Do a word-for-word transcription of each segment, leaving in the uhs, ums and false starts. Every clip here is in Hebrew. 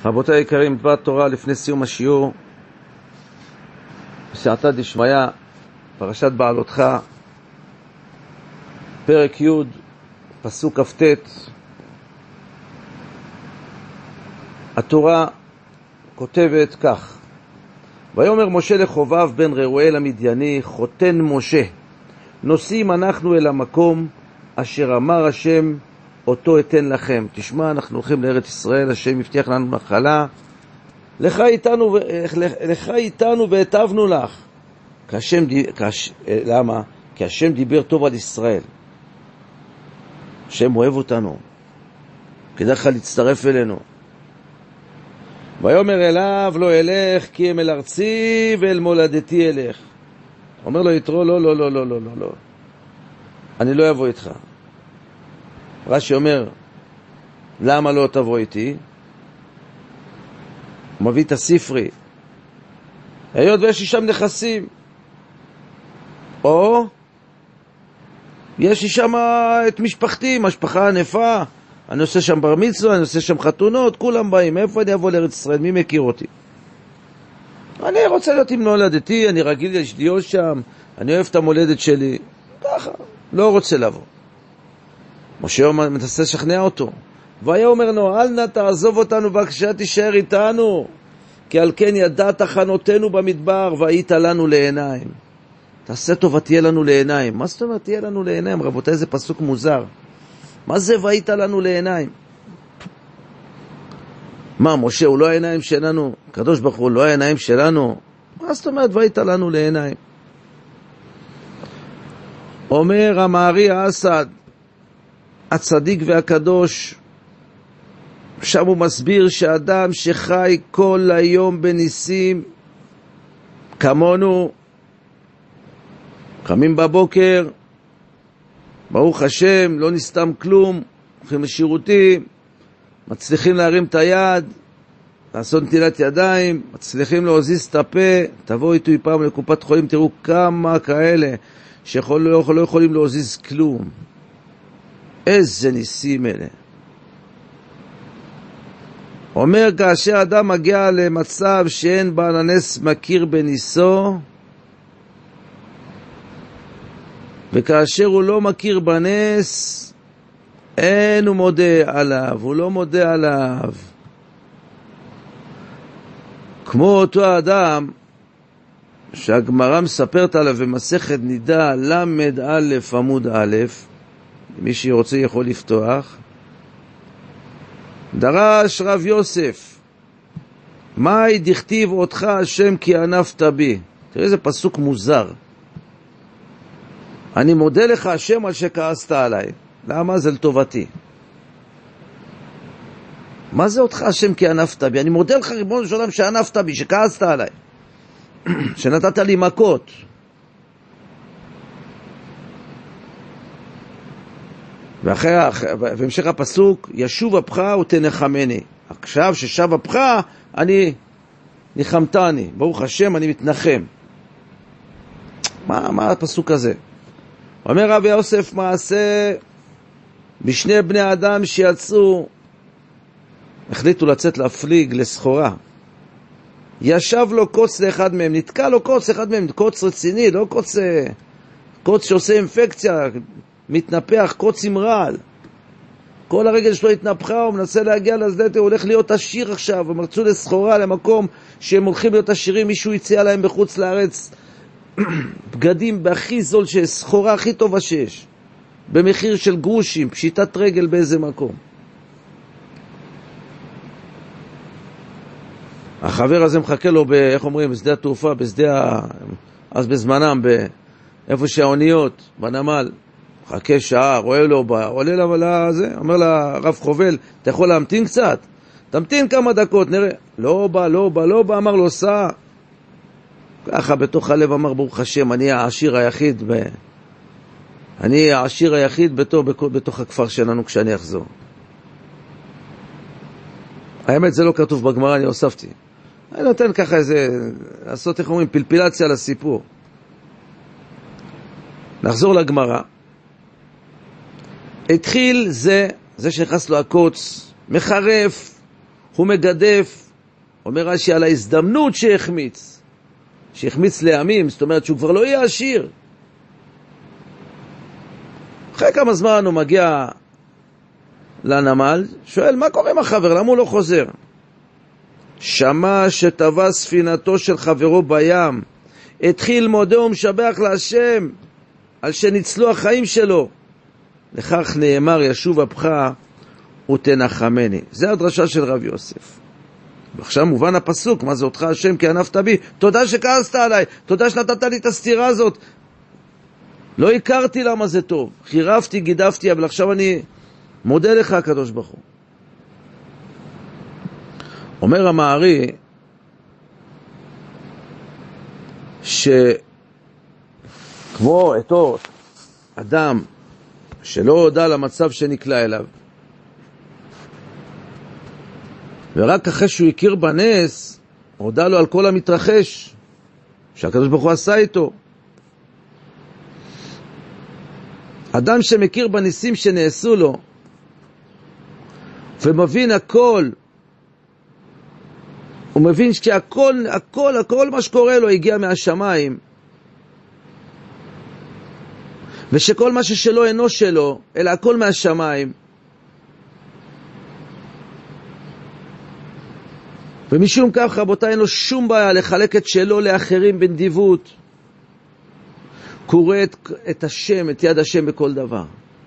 רבותי היקרים, דבר תורה לפני סיום השיעור, בסייעתא דשמיא, פרשת בעלותך, פרק י', פסוק כ"ט. התורה כותבת כך: ויאמר משה לחובב בן רעואל המדייני, חותן משה, נוסעים אנחנו אל המקום אשר אמר השם אותו אתן לכם. תשמע, אנחנו הולכים לארץ ישראל, השם הבטיח לנו נחלה, לך איתנו, לך איתנו והטבנו לך. כשם, כש, למה? כי השם דיבר טוב על ישראל, השם אוהב אותנו, כדאי לך להצטרף אלינו. ויאמר אליו לא אלך כי אם אל ארצי ואל מולדתי אלך. אומר לו יתרו, לא לא לא לא לא לא לא אני לא אבוא איתך. רש"י אומר, למה לא תבוא איתי? הוא מביא את הספרי, היות ויש לי שם נכסים, או יש לי שם את משפחתי, משפחה ענפה, אני עושה שם בר מצווה, אני עושה שם חתונות, כולם באים. איפה אני אבוא לארץ ישראל? מי מכיר אותי? אני רוצה להיות עם מולדתי, אני רגיל להיות שם, אני אוהב את המולדת שלי, ככה, לא רוצה לבוא. משה מנסה לשכנע אותו, והיה אומר לו, אל נא תעזוב אותנו בבקשה, תישאר איתנו, כי על כן ידעת חנותנו במדבר והיית לנו לעיניים. תעשה טובה, תהיה לנו לעיניים. מה זאת אומרת תהיה לנו לעיניים? רבותיי, זה פסוק מוזר. מה זה והיית לנו לעיניים? מה, משה הוא לא העיניים שלנו? קדוש ברוך הוא לא העיניים שלנו? מה זאת אומרת והיית לנו לעיניים? אומר המארי האסד, הצדיק והקדוש, שם הוא מסביר שאדם שחי כל היום בניסים כמונו, קמים בבוקר, ברוך השם, לא נסתם כלום, הולכים לשירותים, מצליחים להרים את היד, לעשות נטילת ידיים, מצליחים להוזיז את הפה. תבואו איתו פעם לקופת חולים, תראו כמה כאלה שלא לא יכולים להוזיז כלום. איזה ניסים אלה. אומר, כאשר אדם מגיע למצב שאין בעל הנס מכיר בניסו, וכאשר הוא לא מכיר בנס, אין הוא מודה עליו, הוא לא מודה עליו. כמו אותו אדם שהגמרא מספרת עליו במסכת נידה למד א' עמוד א', מי שרוצה יכול לפתוח. דרש רב יוסף, מאי דכתיב אותך השם כי ענפת בי. תראה איזה פסוק מוזר. אני מודה לך השם על שכעסת עליי. למה? זה לטובתי. מה זה אותך השם כי ענפת בי? אני מודה לך ריבונו של עולם שענפת בי, שכעסת עליי, שנתת לי מכות. ואחרי, בהמשך הפסוק, ישוב אפך ותנחמני. עכשיו ששב אפך, אני ניחמתני. ברוך השם, אני מתנחם. מה, מה הפסוק הזה? אומר רבי יוסף, מעשה בשני בני אדם שיצאו, החליטו לצאת להפליג לסחורה. ישב לו קוץ לאחד מהם, נתקע לו קוץ לאחד מהם, קוץ רציני, לא קוץ, קוץ שעושה אינפקציה, מתנפח, קוץ עם רעל. כל הרגל שלו התנפחה, הוא מנסה להגיע לשדה, הוא הולך להיות עשיר עכשיו, הם רצו לסחורה למקום שהם הולכים להיות עשירים, מישהו הציע להם בחוץ לארץ בגדים בהכי זול, שסחורה הכי טובה שיש, במחיר של גרושים, פשיטת רגל באיזה מקום. החבר הזה מחכה לו, ב, איך אומרים, בשדה התעופה, בשדה, אז בזמנם, באיפה שהאוניות, בנמל, מחכה שעה, רואה לו, בא, עולה לה לזה, אומר לה, רב חובל, אתה יכול להמתין קצת? תמתין כמה דקות, נראה. לא בא, לא בא, לא בא, אמר לו, סע. ככה בתוך הלב אמר, ברוך השם, אני העשיר היחיד, ב... אני העשיר היחיד בתוך, בתוך הכפר שלנו כשאני אחזור. האמת, זה לא כתוב בגמרא, אני הוספתי. אני נותן ככה איזה, לעשות, איך אומרים, פלפילציה לסיפור. נחזור לגמרא. התחיל זה, זה שנכנס לו הקוץ, מחרף, הוא מגדף, אומר רש"י, על ההזדמנות שהחמיץ, שהחמיץ לימים, זאת אומרת שהוא כבר לא יהיה עשיר. אחרי כמה זמן הוא מגיע לנמל, שואל, מה קורה עם החבר? למה הוא לא חוזר? שמע שטבע ספינתו של חברו בים, התחיל מודה ומשבח להשם על שניצלו החיים שלו. לכך נאמר, ישוב אפך ותנחמני. זה הדרשה של רב יוסף. ועכשיו מובן הפסוק, מה זה אותך השם כי ענפת בי? תודה שכעסת עליי, תודה שנתת לי את הסתירה הזאת. לא הכרתי למה זה טוב, חירפתי, גידפתי, אבל עכשיו אני מודה לך הקדוש ברוך הוא. אומר המערי שכמו אותו אדם שלא הודע למצב שנקלע אליו, ורק אחרי שהוא הכיר בנס הודע לו על כל המתרחש שהקדוש ברוך הוא עשה איתו. אדם שמכיר בניסים שנעשו לו ומבין הכל, הוא מבין שהכל, הכל, הכל מה שקורה לו הגיע מהשמיים, ושכל מה ששלו אינו שלו, אלא הכל מהשמיים. ומשום כך, רבותיי, אין לו שום בעיה לחלק את שלו לאחרים בנדיבות. קורא את, את השם, את יד השם בכל דבר.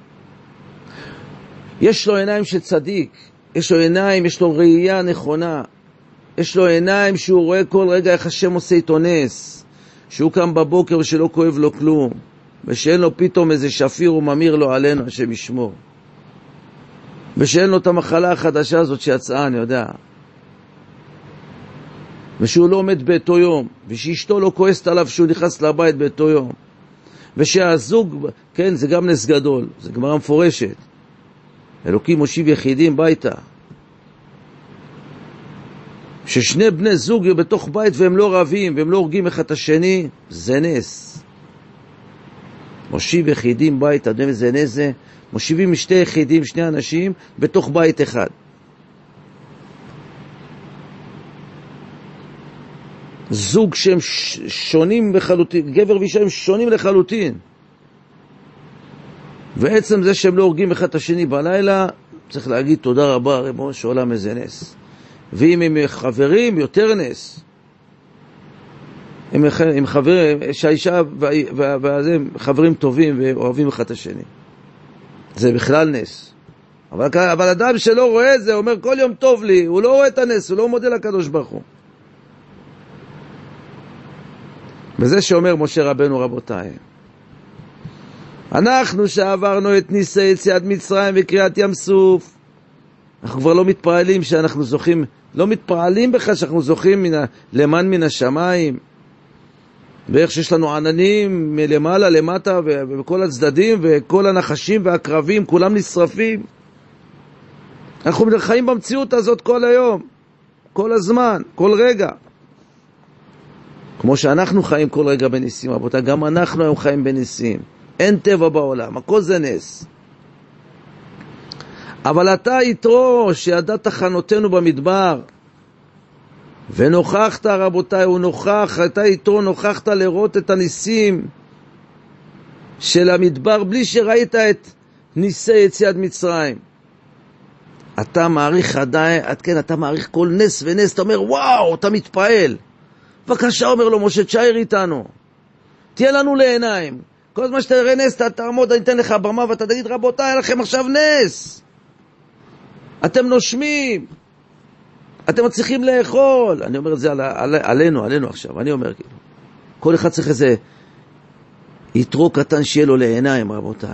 יש לו עיניים של צדיק, יש לו עיניים, יש לו ראייה נכונה, יש לו עיניים שהוא רואה כל רגע איך השם עושה איתו נס, שהוא קם בבוקר ושלא כואב לו כלום, ושאין לו פתאום איזה שפיר וממיר לו עלינו, השם ישמור, ושאין לו את המחלה החדשה הזאת שיצאה, אני יודע, ושהוא לא עומד באותו יום, ושאשתו לא כועסת עליו שהוא נכנס לבית באותו יום, ושהזוג, כן, זה גם נס גדול, זה גמרא מפורשת, אלוקים מושיב יחידים ביתה, ששני בני זוג יהיו בתוך בית והם לא רבים והם לא הורגים אחד את השני, זה נס. מושיב יחידים בית, אתם יודעים איזה נס זה? מושיבים שתי יחידים, שני אנשים, בתוך בית אחד. זוג שהם שונים לחלוטין, גבר ואישה הם שונים לחלוטין. ועצם זה שהם לא הורגים אחד את השני בלילה, צריך להגיד תודה רבה, ריבונו של עולם, איזה נס. ואם הם חברים, יותר נס. הם, הם חברים, שהאישה וזה חברים טובים ואוהבים אחד את השני. זה בכלל נס. אבל, אבל אדם שלא רואה את זה, אומר כל יום טוב לי, הוא לא רואה את הנס, הוא לא מודה לקדוש ברוך הוא. וזה שאומר משה רבנו, רבותיי, אנחנו שעברנו את ניסי יציאת מצרים וקריעת ים סוף, אנחנו כבר לא מתפעלים שאנחנו זוכים, לא מתפעלים בכלל שאנחנו זוכים מן ה, למען מן השמיים, ואיך שיש לנו עננים מלמעלה למטה ובכל הצדדים, וכל הנחשים והקרבים כולם נשרפים. אנחנו חיים במציאות הזאת כל היום, כל הזמן, כל רגע, כמו שאנחנו חיים כל רגע בניסים, רבותיי, גם אנחנו היום חיים בניסים. אין טבע בעולם, הכל זה נס. אבל אתה יתרו שידעת חנותנו במדבר, ונוכחת, רבותיי, הוא נוכח, אתה יתרו נוכחת לראות את הניסים של המדבר בלי שראית את ניסי יציאת מצרים. אתה מעריך עדיין, עד כן אתה מעריך כל נס ונס, אתה אומר וואו, אתה מתפעל. בבקשה, אומר לו משה, תשאר איתנו, תהיה לנו לעיניים. כל הזמן שאתה תראה נס, אתה תעמוד, אני אתן לך במה ואתה תגיד, רבותיי, היה לכם עכשיו נס. אתם נושמים, אתם מצליחים לאכול. אני אומר את זה על, על, עלינו, עלינו עכשיו, אני אומר כאילו. כל אחד צריך איזה יתרו קטן שיהיה לו לעיניים, רבותיי.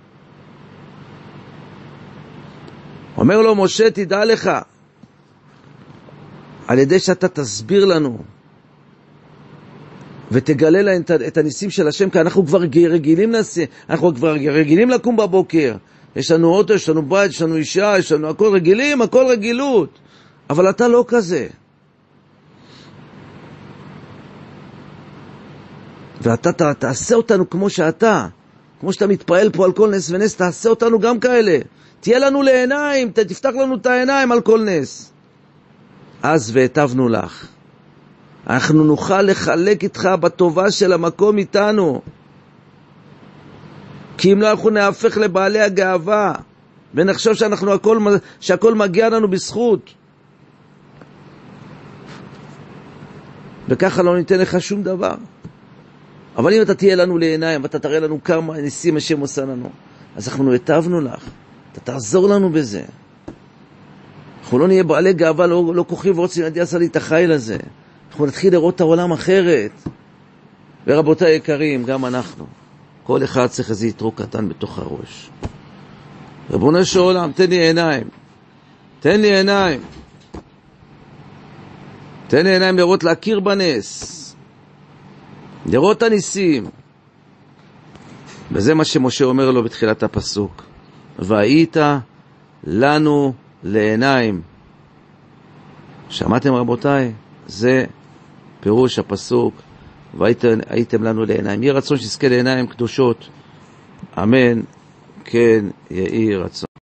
אומר לו משה, תדע לך, על ידי שאתה תסביר לנו, ותגלה להם את הניסים של השם, כי אנחנו כבר רגילים לנסים, אנחנו כבר רגילים לקום בבוקר, יש לנו אוטו, יש לנו בית, יש לנו אישה, יש לנו הכל רגילים, הכל רגילות, אבל אתה לא כזה. ואתה ת, תעשה אותנו כמו שאתה, כמו שאתה מתפעל פה על כל נס ונס, תעשה אותנו גם כאלה, תהיה לנו לעיניים, תפתח לנו את העיניים על כל נס. אז והטבנו לך. אנחנו נוכל לחלק איתך בטובה של המקום איתנו. כי אם לא, אנחנו נהפך לבעלי הגאווה, ונחשוב שאנחנו הכל, שהכל מגיע לנו בזכות. וככה לא ניתן לך שום דבר. אבל אם אתה תהיה לנו לעיניים, ואתה תראה לנו כמה ניסים השם עושה לנו, אז אנחנו הטבנו לך. אתה תעזור לנו בזה. אנחנו לא נהיה בעלי גאווה, לא, לא כוחי ורוצים עדי עשה לי את החיל הזה. אנחנו נתחיל לראות את העולם אחרת. ורבותיי יקרים, גם אנחנו. כל אחד צריך איזה יתרו קטן בתוך הראש. רבונו של עולם, תן לי עיניים. תן לי עיניים. תן לי עיניים לראות, להכיר בנס. לראות את הניסים. וזה מה שמשה אומר לו בתחילת הפסוק. והיית לנו לעיניים. שמעתם רבותיי? זה פירוש הפסוק. והייתם לנו לעיניים. יהיה רצון שתזכה לעיניים קדושות. אמן. כן יהי רצון.